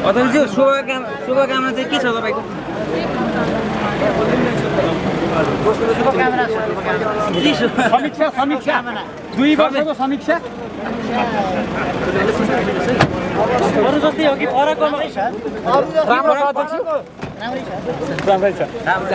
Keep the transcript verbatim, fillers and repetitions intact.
अध्यक्षज्यू शुभकामना शुभकामना चाहिँ के छ तपाईँको? समीक्षा समीक्षा दुई वर्षको समीक्षा अरू जस्तै हो कि फरक? राम्रो छ अध्यक्ष राम्रै छ